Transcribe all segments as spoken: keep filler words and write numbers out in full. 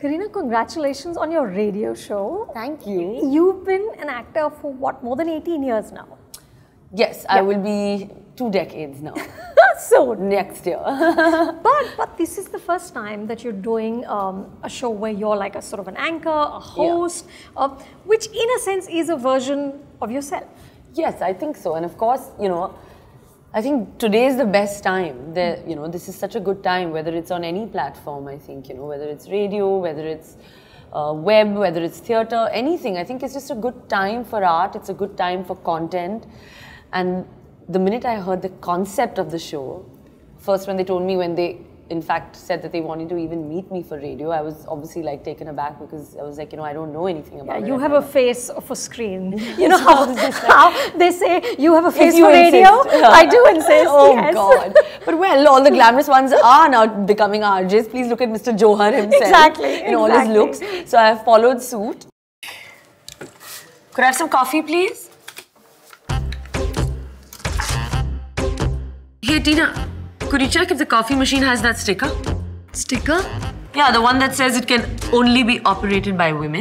Kareena, congratulations on your radio show. Thank you. You've been an actor for what, more than eighteen years now? Yes, yeah. I will be two decades now. So next year. but but this is the first time that you're doing um, a show where you're like a sort of an anchor, a host, yeah. uh, which in a sense is a version of yourself. Yes, I think so. And of course, you know, I think today is the best time. The, you know, this is such a good time, whether it's on any platform, I think, you know, whether it's radio, whether it's uh, web, whether it's theatre, anything. I think it's just a good time for art. It's a good time for content. And the minute I heard the concept of the show, first when they told me, when they in fact said that they wanted to even meet me for radio, I was obviously like taken aback because I was like, you know, I don't know anything about yeah, it. You have a face of a screen. You know how, how they say you have a face for insist. radio? I do insist. Oh yes. God. But well, all the glamorous ones are now becoming R Js. Please look at Mister Johar himself. Exactly. In all exactly. his looks. So I have followed suit. Could I have some coffee, please? Hey Tina, could you check if the coffee machine has that sticker? Sticker? Yeah, the one that says it can only be operated by women.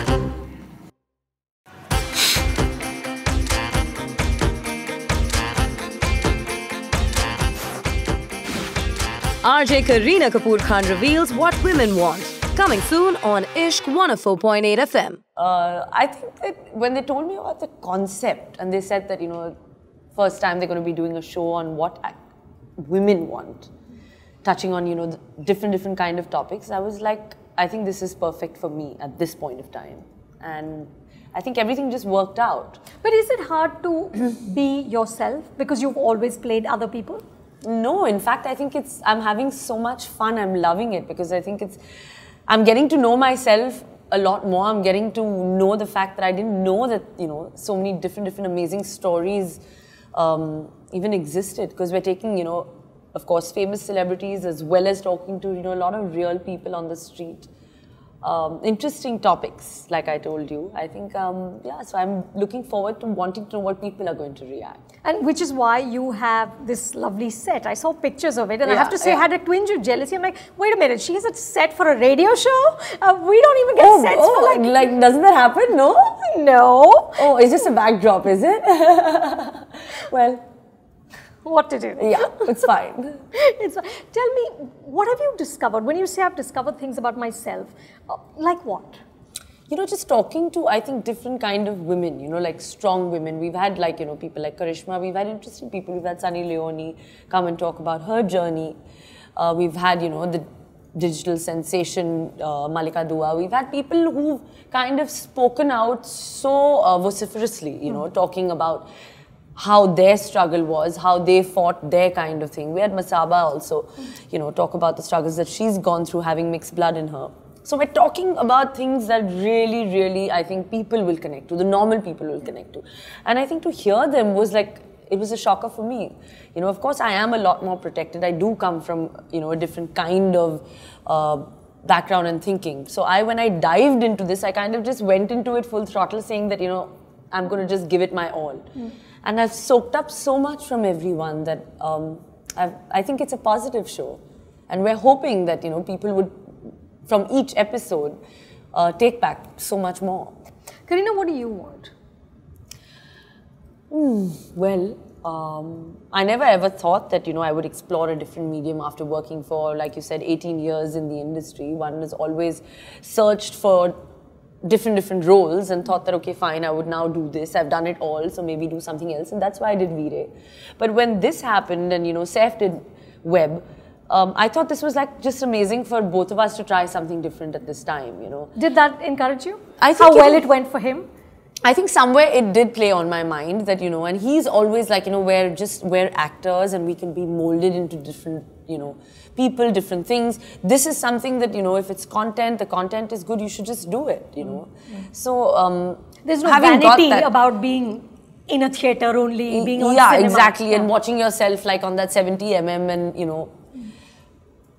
R J Kareena Kapoor Khan reveals what women want. Coming soon on Ishq one oh four point eight F M. Uh, I think that when they told me about the concept and they said that, you know, first time they're going to be doing a show on what women want, touching on, you know, the different, different kind of topics, I was like, I think this is perfect for me at this point of time. And I think everything just worked out. But is it hard to be yourself because you've always played other people? No, in fact, I think it's, I'm having so much fun. I'm loving it because I think it's, I'm getting to know myself a lot more. I'm getting to know the fact that I didn't know that, you know, so many different, different amazing stories um, even existed, because we're taking, you know, of course, famous celebrities as well as talking to, you know, a lot of real people on the street. Um, interesting topics, like I told you. I think, um, yeah, so I'm looking forward to wanting to know what people are going to react. And which is why you have this lovely set. I saw pictures of it and yeah, I have to say yeah. I had a twinge of jealousy. I'm like, wait a minute, she has a set for a radio show? Uh, we don't even get oh, sets oh, for like... like, doesn't that happen? No? No. Oh, it's just a backdrop, is it? Well... What to do? Yeah, it's fine. It's fine. Tell me, what have you discovered? When you say I've discovered things about myself, uh, like what? You know, just talking to, I think, different kind of women, you know, like strong women. We've had like, you know, people like Karishma. We've had interesting people. We've had Sunny Leone come and talk about her journey. Uh, we've had, you know, the digital sensation, uh, Malika Dua. We've had people who've kind of spoken out so uh, vociferously, you know, mm. talking about how their struggle was, how they fought their kind of thing. We had Masaba also, you know, talk about the struggles that she's gone through having mixed blood in her. So we're talking about things that really, really, I think people will connect to, the normal people will connect to. And I think to hear them was like, it was a shocker for me. You know, of course, I am a lot more protected. I do come from, you know, a different kind of uh, background and thinking. So I, when I dived into this, I kind of just went into it full throttle saying that, you know, I'm going to just give it my all. Mm. And I've soaked up so much from everyone that um, I've, I think it's a positive show. And we're hoping that, you know, people would, from each episode, uh, take back so much more. Kareena, what do you want? Mm, well, um, I never ever thought that, you know, I would explore a different medium after working for, like you said, eighteen years in the industry. One has always searched for different, different roles and thought that, okay, fine, I would now do this. I've done it all, so maybe do something else. And that's why I did Veere. But when this happened and, you know, Saif did web, um, I thought this was like just amazing for both of us to try something different at this time, you know. Did that encourage you? I think How well it, it went for him? I think somewhere it did play on my mind that, you know, and he's always like, you know, we're just, we're actors and we can be molded into different, you know, people, different things. This is something that, you know, if it's content, the content is good, you should just do it, you know. Mm-hmm. So, um, there's no vanity about being in a theatre only, being on yeah, cinema. Exactly, Yeah, and watching yourself like on that seventy millimeter and, you know,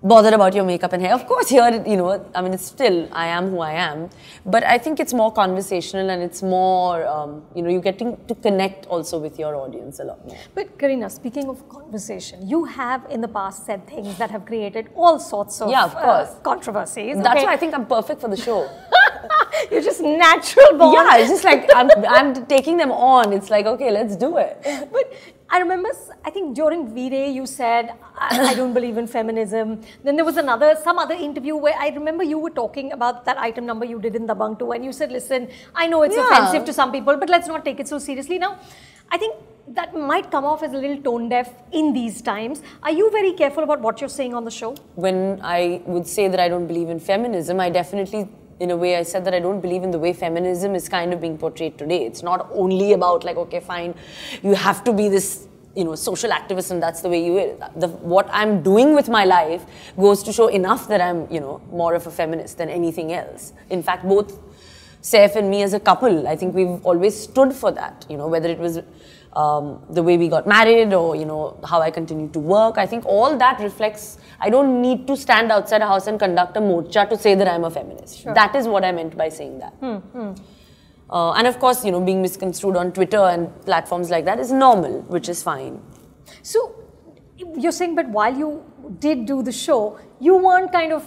bothered about your makeup and hair. Of course, here, you know, I mean, it's still, I am who I am. But I think it's more conversational and it's more, um, you know, you're getting to connect also with your audience a lot more. But Kareena, speaking of conversation, you have in the past said things that have created all sorts of, yeah, of course. Uh, controversies. That's okay? why I think I'm perfect for the show. You're just natural born. Yeah, it's just like, I'm, I'm taking them on. It's like, okay, let's do it. But I remember, I think during V-Day you said, I, I don't believe in feminism. Then there was another, some other interview where I remember you were talking about that item number you did in Dabangg too, and you said, listen, I know it's yeah. offensive to some people, but let's not take it so seriously. Now, I think that might come off as a little tone deaf in these times. Are you very careful about what you're saying on the show? When I would say that I don't believe in feminism, I definitely, in a way, I said that I don't believe in the way feminism is kind of being portrayed today. It's not only about like, okay, fine, you have to be this, you know, social activist and that's the way you are. The, what I'm doing with my life goes to show enough that I'm, you know, more of a feminist than anything else. In fact, both Saif and me as a couple, I think we've always stood for that, you know, whether it was um, the way we got married or, you know, how I continue to work. I think all that reflects, I don't need to stand outside a house and conduct a morcha to say that I'm a feminist. Sure. That is what I meant by saying that. Hmm, hmm. Uh, and of course, you know, being misconstrued on Twitter and platforms like that is normal, which is fine. So, you're saying, but while you did do the show, you weren't kind of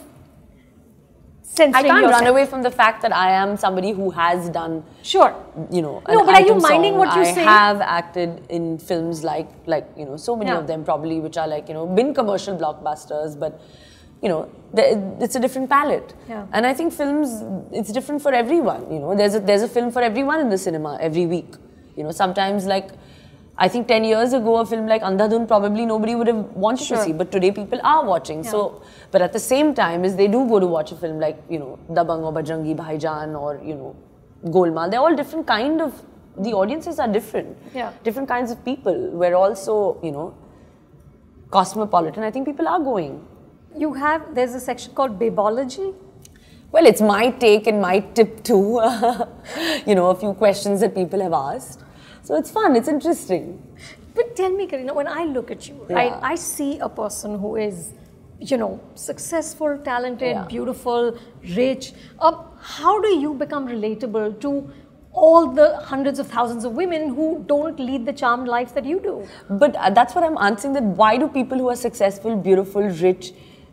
censoring I can't yourself. run away from the fact that I am somebody who has done, sure, you know, no, but are you minding song. what you I say? I have acted in films like, like you know, so many yeah. of them probably, which are like, you know, been commercial blockbusters, but you know, it's a different palette. Yeah. And I think films, it's different for everyone, you know. There's a, there's a film for everyone in the cinema every week. You know, sometimes like, I think ten years ago, a film like Andhadhun probably nobody would have wanted sure. to see, but today people are watching. Yeah. So, but at the same time, is they do go to watch a film like, you know, Dabangg or Bajrangi Bhaijaan or, you know, Golmaal. They're all different kind of, the audiences are different. Yeah. Different kinds of people. We're also, you know, cosmopolitan. I think people are going. You have, there's a section called Babology. Well, it's my take and my tip too. You know, a few questions that people have asked. So it's fun, it's interesting. But tell me, Kareena, when I look at you, yeah. right, I see a person who is, you know, successful, talented, yeah. beautiful, rich. Um, how do you become relatable to all the hundreds of thousands of women who don't lead the charmed life that you do? But uh, that's what I'm answering, that why do people who are successful, beautiful, rich,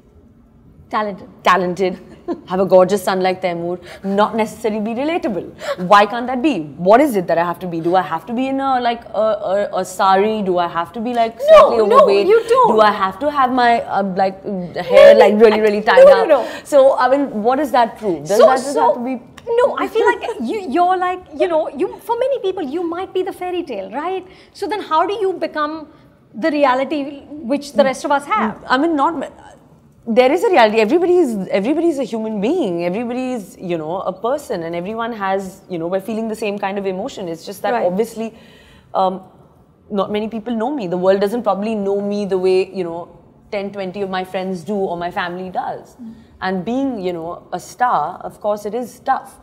talented, talented, have a gorgeous son like Taimur, not necessarily be relatable? Why can't that be? What is it that I have to be? Do I have to be in a like a, a, a sari? Do I have to be like slightly no, overweight? No, you don't. Do I have to have my uh, like hair like really really tied no, up? No, no. So I mean, what does that prove? Does so, that just so, have to be? No, I feel like you, you're like, you know, you for many people you might be the fairy tale, right? So then how do you become the reality which the rest of us have? I mean, not. There is a reality. Everybody is, everybody is a human being. Everybody is, you know, a person, and everyone has, you know, we're feeling the same kind of emotion. It's just that right. obviously, um, not many people know me. The world doesn't probably know me the way, you know, ten, twenty of my friends do or my family does. Mm. And being, you know, a star, of course, it is tough.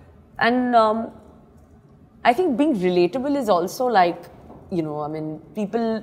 And um, I think being relatable is also like, you know, I mean, people,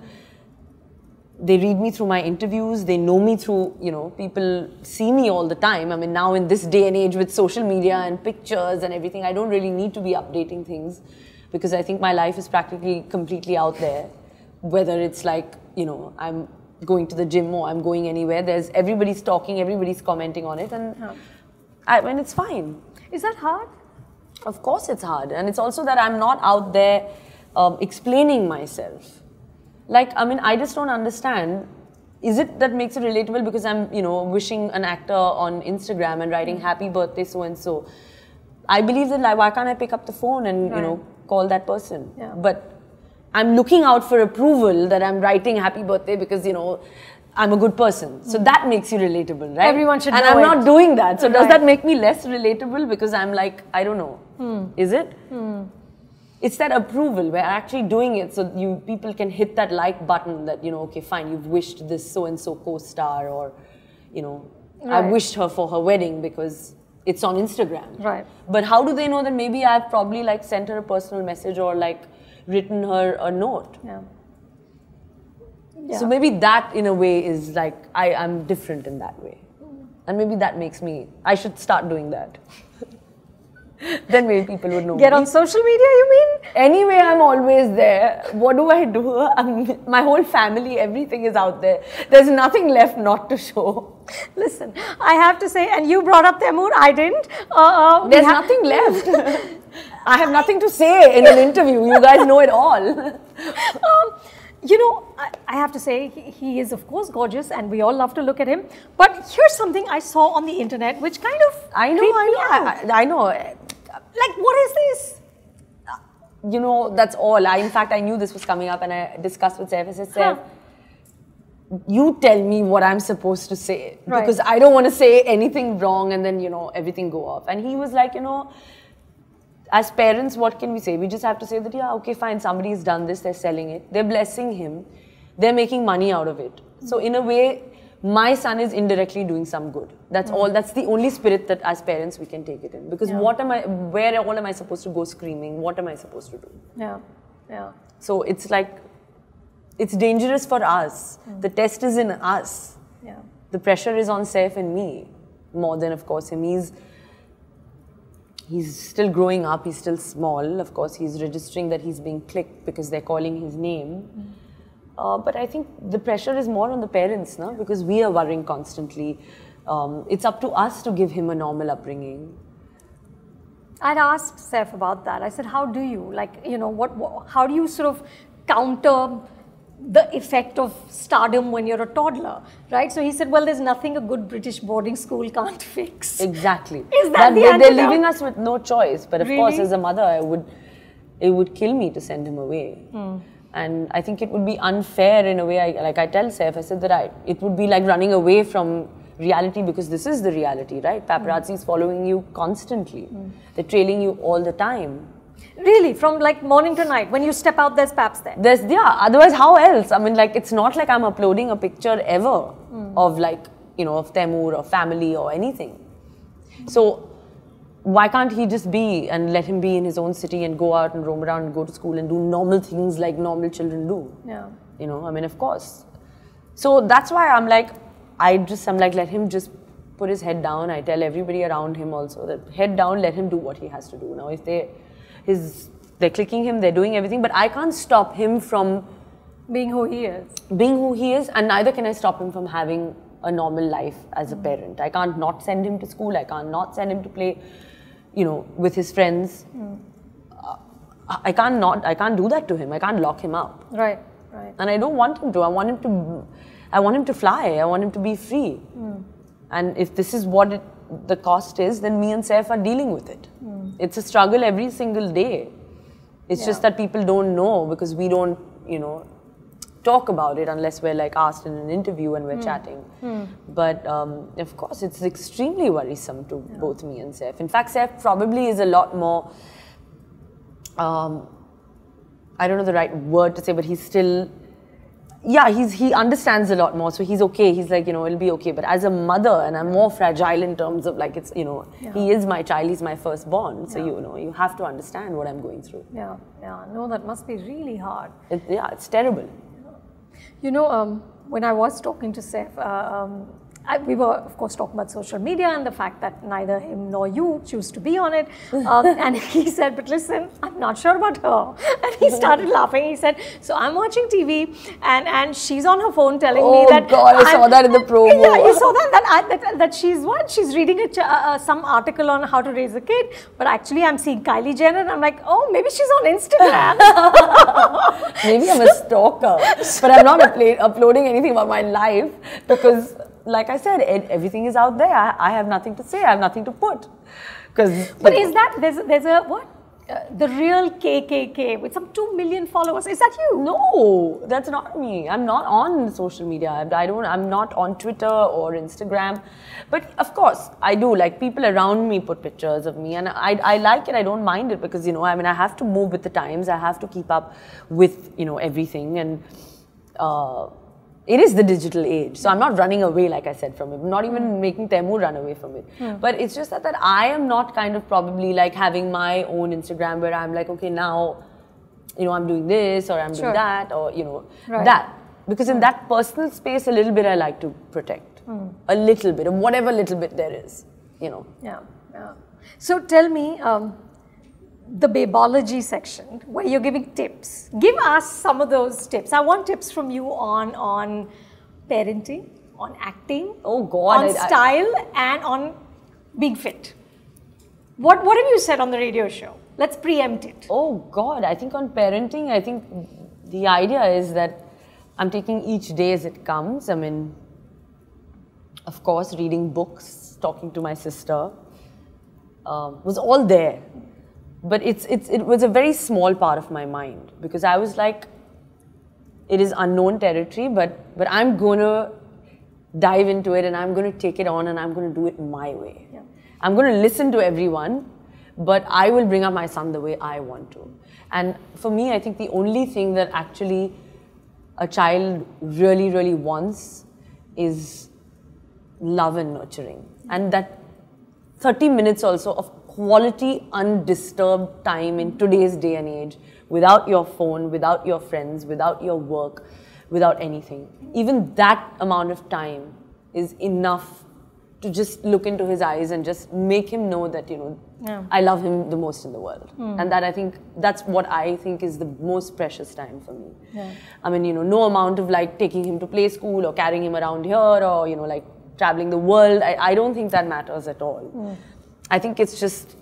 they read me through my interviews, they know me through, you know, people see me all the time. I mean, now in this day and age with social media and pictures and everything, I don't really need to be updating things because I think my life is practically completely out there. Whether it's like, you know, I'm going to the gym or I'm going anywhere, there's everybody's talking, everybody's commenting on it, and yeah. I mean, it's fine. Is that hard? Of course it's hard. And it's also that I'm not out there um, explaining myself. Like, I mean, I just don't understand. Is it that makes it relatable because I'm, you know, wishing an actor on Instagram and writing happy birthday so-and-so? I believe that, like, why can't I pick up the phone and, right. you know, call that person? Yeah. But I'm looking out for approval that I'm writing happy birthday because, you know, I'm a good person. So mm. that makes you relatable, right? Everyone should and know I'm it. not doing that. So right. does that make me less relatable because I'm like, I don't know. Mm. Is it? Mm. It's that approval. We're actually doing it so you people can hit that like button that, you know, okay, fine, you've wished this so-and-so co-star or, you know, right. I wished her for her wedding because it's on Instagram. Right. But how do they know that maybe I've probably like sent her a personal message or like written her a note? Yeah. Yeah. So maybe that in a way is like, I am different in that way. And maybe that makes me, I should start doing that. Then maybe people would know Get me. on social media, you mean? Anyway, I'm always there. What do I do? I'm, my whole family, everything is out there. There's nothing left not to show. Listen, I have to say, and you brought up Taimur, I didn't. Uh, uh, There's nothing left. I have nothing to say in an interview. You guys know it all. um, you know, I, I have to say, he, he is of course gorgeous and we all love to look at him. But here's something I saw on the internet which kind of I know, creeped I me know, out. I, I know. Like, what is this? You know, that's all. I, in fact, I knew this was coming up and I discussed with Saif. I said, Saif, huh. you tell me what I'm supposed to say. Right. Because I don't want to say anything wrong and then, you know, everything go off. And he was like, you know, as parents, what can we say? We just have to say that, yeah, okay, fine, somebody's done this, they're selling it. They're blessing him. They're making money out of it. So in a way, my son is indirectly doing some good. That's mm. all. That's the only spirit that as parents we can take it in. Because yeah. what am I, where all am I supposed to go screaming? What am I supposed to do? Yeah, yeah. So it's like, it's dangerous for us. Mm. The test is in us. Yeah. The pressure is on Saif and me, more than of course him. He's, he's still growing up, he's still small. Of course, he's registering that he's being clicked because they're calling his name. Mm. Uh, but I think the pressure is more on the parents, no? Because we are worrying constantly. Um, it's up to us to give him a normal upbringing. I'd asked Saif about that. I said, how do you, like, you know, what, what, how do you sort of counter the effect of stardom when you're a toddler, right? So he said, well, there's nothing a good British boarding school can't fix. Exactly. Is that, that the they, antidote? They're leaving us with no choice. But of Really? course, as a mother, I would, it would kill me to send him away. Mm. And I think it would be unfair in a way, I, like I tell Saif, I said that I, it would be like running away from reality because this is the reality, right? Paparazzi is mm. following you constantly. Mm. They're trailing you all the time. Really? From like morning to night? When you step out, there's paps there? There's, yeah, otherwise how else? I mean, like, it's not like I'm uploading a picture ever mm. of like, you know, of Taimur or family or anything. So, why can't he just be and let him be in his own city and go out and roam around and go to school and do normal things like normal children do? Yeah. You know, I mean, of course. So that's why I'm like, I just, I'm like, let him just put his head down. I tell everybody around him also that head down, let him do what he has to do. Now, if they, his, they're clicking him, they're doing everything, but I can't stop him from being who he is. Being who he is, and neither can I stop him from having a normal life as a mm. parent. I can't not send him to school. I can't not send him to play, you know, with his friends. Mm. Uh, I can't not, I can't do that to him. I can't lock him up. Right, right. And I don't want him to. I want him to, I want him to fly. I want him to be free. Mm. And if this is what it, the cost is, then me and Saif are dealing with it. Mm. It's a struggle every single day. It's yeah. just that people don't know because we don't, you know, talk about it unless we're like asked in an interview and we're mm. chatting. Mm. But um, of course, it's extremely worrisome to yeah. both me and Saif. In fact, Saif probably is a lot more, um, I don't know the right word to say, but he's still, yeah, he's, he understands a lot more. So he's okay. He's like, you know, it'll be okay. But as a mother, and I'm more fragile in terms of like, it's, you know, yeah. he is my child, he's my firstborn. So, yeah. you know, you have to understand what I'm going through. Yeah, yeah. No, that must be really hard. It, yeah, it's terrible. You know, um, when I was talking to Saif, uh, um, I, we were, of course, talking about social media and the fact that neither him nor you choose to be on it. Um, and he said, but listen, I'm not sure about her. And he started laughing. He said, so I'm watching T V and, and she's on her phone telling oh me that... Oh God, I I'm, saw that in the promo. Yeah, you saw that? That, I, that, that she's what? She's reading a ch uh, some article on how to raise a kid. But actually, I'm seeing Kylie Jenner and I'm like, oh, maybe she's on Instagram. Maybe I'm a stalker. But I'm not uploading anything about my life because... Like I said, everything is out there. I, I have nothing to say. I have nothing to put. Because. But is that there's there's a what? Uh, the real K K K with some two million followers. Is that you? No, that's not me. I'm not on social media. I, I don't. I'm not on Twitter or Instagram. But of course, I do. Like people around me put pictures of me, and I I like it. I don't mind it because you know I mean I have to move with the times. I have to keep up with you know everything and. Uh, It is the digital age, so I'm not running away, like I said, from it. I'm not even mm. making Taimur run away from it. Mm. But it's just that, that I am not kind of probably like having my own Instagram where I'm like, okay, now, you know, I'm doing this or I'm sure. doing that or, you know, right. that. Because in that personal space, a little bit I like to protect. Mm. A little bit, of whatever little bit there is, you know. Yeah, yeah. So tell me, um, the babology section, where you're giving tips. Give us some of those tips. I want tips from you on, on parenting, on acting, oh God, on I, style, I, and on being fit. What, what have you said on the radio show? Let's preempt it. Oh God, I think on parenting, I think the idea is that I'm taking each day as it comes. I mean, of course, reading books, talking to my sister, um, was all there. But it's, it's, it was a very small part of my mind, because I was like, it is unknown territory, but, but I'm going to dive into it and I'm going to take it on and I'm going to do it my way. Yeah. I'm going to listen to everyone, but I will bring up my son the way I want to. And for me, I think the only thing that actually a child really, really wants is love and nurturing. And that thirty minutes also of quality, undisturbed time in today's day and age, without your phone, without your friends, without your work, without anything. Even that amount of time is enough to just look into his eyes and just make him know that, you know, yeah. I love him the most in the world. Mm. And that I think, that's what I think is the most precious time for me. Yeah. I mean, you know, no amount of like taking him to play school or carrying him around here or, you know, like traveling the world. I, I don't think that matters at all. Mm. I think it's just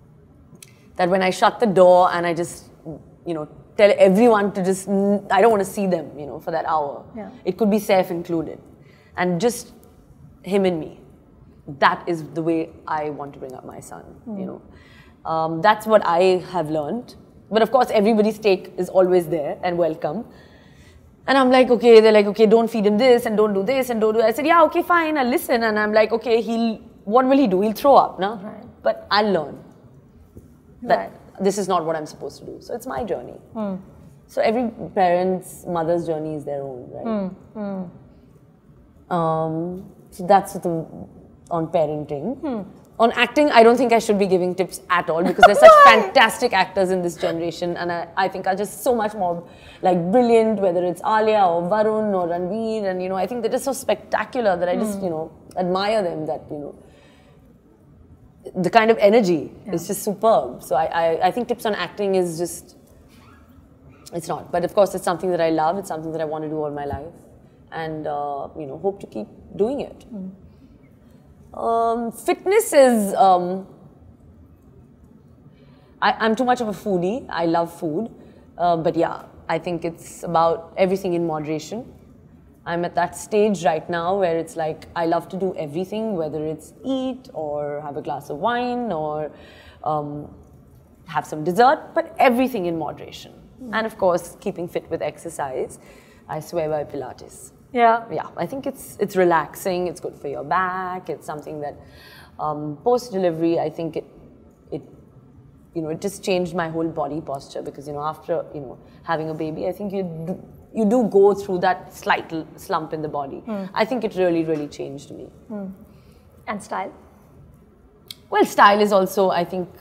that when I shut the door and I just, you know, tell everyone to just, I don't want to see them, you know, for that hour. Yeah. It could be Saif included. And just him and me. That is the way I want to bring up my son, mm. you know. Um, that's what I have learned. But of course, everybody's take is always there and welcome. And I'm like, okay, they're like, okay, don't feed him this and don't do this and don't do that. I said, yeah, okay, fine, I'll listen. And I'm like, okay, he'll, what will he do? He'll throw up, no? Right. But I'll learn that right. this is not what I'm supposed to do. So it's my journey. Mm. So every parent's, mother's journey is their own, right? Mm. Mm. Um, so that's the, on parenting. Hmm. On acting, I don't think I should be giving tips at all, because there's such fantastic actors in this generation, and I, I think are just so much more like brilliant, whether it's Alia or Varun or Ranveer, and you know, I think they're just so spectacular that I just, hmm. you know, admire them, that, you know, the kind of energy yeah. is just superb. So I, I, I think tips on acting is just, it's not. But of course, it's something that I love, it's something that I want to do all my life, and uh, you know, hope to keep doing it. Hmm. Um, fitness is, um, I, I'm too much of a foodie. I love food. Uh, but yeah, I think it's about everything in moderation. I'm at that stage right now where it's like, I love to do everything, whether it's eat or have a glass of wine or um, have some dessert, but everything in moderation. Mm. And of course, keeping fit with exercise. I swear by Pilates. Yeah. Yeah, I think it's it's relaxing, it's good for your back, it's something that um, post-delivery, I think it, it, you know, it just changed my whole body posture, because, you know, after, you know, having a baby, I think you do, you do go through that slight slump in the body. Mm. I think it really, really changed me. Mm. And style? Well, style is also, I think,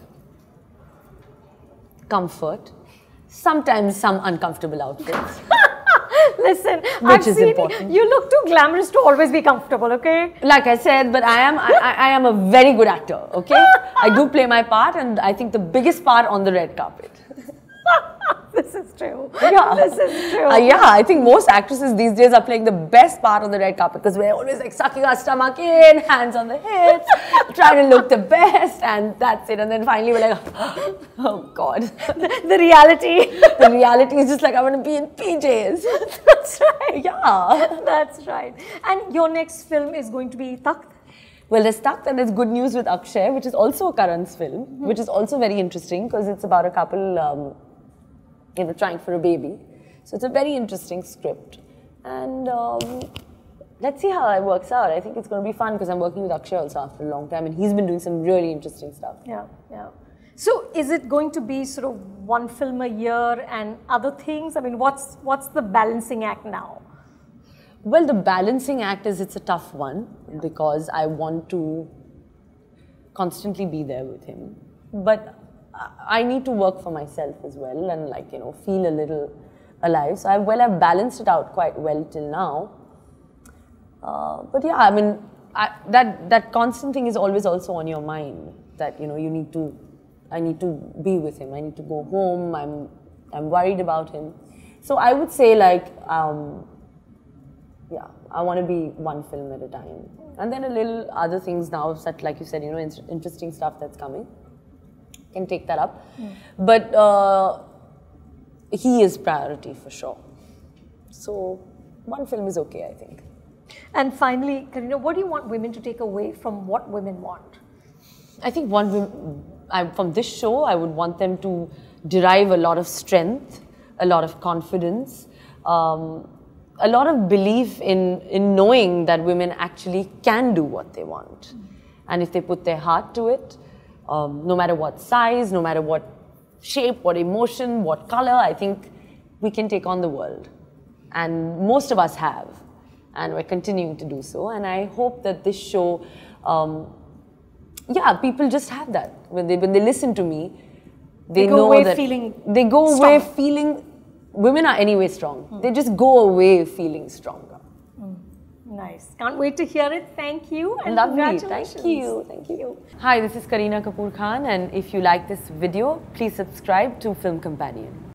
comfort. Sometimes some uncomfortable outfits. Listen, Which I've is seen important. You look too glamorous to always be comfortable, okay? Like I said, but I am I, I am a very good actor, okay? I do play my part, and I think the biggest part on the red carpet. This is true. Yeah. This is true. Uh, yeah, I think most actresses these days are playing the best part on the red carpet, because we're always like sucking our stomach in, hands on the hips, trying to look the best, and that's it. And then finally we're like, oh God. The, the reality. The reality is just like, I want to be in P Js. That's right. Yeah. That's right. And your next film is going to be Takht? Well, there's Takht, and there's Good News with Akshay, which is also Karan's film, mm-hmm. which is also very interesting, because it's about a couple um, you know, trying for a baby. So it's a very interesting script. And um, let's see how it works out. I think it's going to be fun, because I'm working with Akshay also after a long time, and he's been doing some really interesting stuff. Yeah, yeah. So is it going to be sort of one film a year and other things? I mean, what's, what's the balancing act now? Well, the balancing act is, it's a tough one, yeah. because I want to constantly be there with him. But I need to work for myself as well, and like, you know, feel a little alive. So I, well, I've balanced it out quite well till now. Uh, but yeah, I mean, I, that, that constant thing is always also on your mind, that, you know, you need to, I need to be with him, I need to go home, I'm, I'm worried about him. So I would say, like, um, yeah, I want to be one film at a time. And then a little other things now, that, like you said, you know, in interesting stuff that's coming. Can take that up. Mm. But uh, he is priority for sure. So one film is okay, I think. And finally, Kareena, what do you want women to take away from what women want? I think one, I, from this show, I would want them to derive a lot of strength, a lot of confidence, um, a lot of belief in, in knowing that women actually can do what they want. Mm. And if they put their heart to it, um, no matter what size, no matter what shape, what emotion, what color, I think we can take on the world. And most of us have. And we're continuing to do so. And I hope that this show, um, yeah, people just have that. When they, when they listen to me, they, they go know away that feeling they go strong. away feeling, women are anyway strong. Mm. They just go away feeling stronger. Mm. Nice. Can't wait to hear it. Thank you. And lovely. Congratulations. Thank you. Thank you. Hi, this is Kareena Kapoor Khan. And if you like this video, please subscribe to Film Companion.